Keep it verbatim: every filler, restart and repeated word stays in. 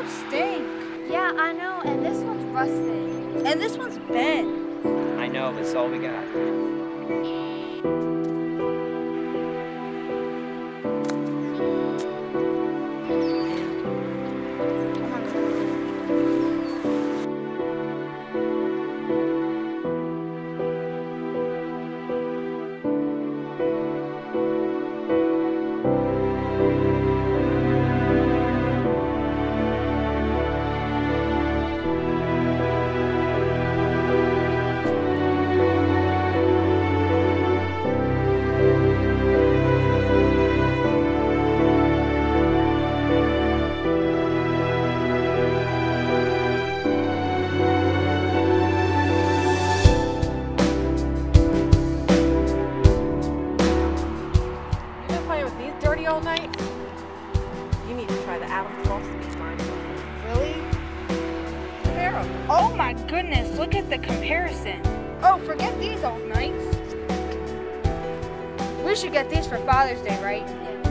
both stink. Yeah, I know, and this one's rusted. And this one's bent. I know, but it's all we got. All night? You need to try the Adams Golf Speed line. Really? Pharaoh. Oh my goodness, look at the comparison. Oh, forget these old nights. We should get these for Father's Day, right? Yeah.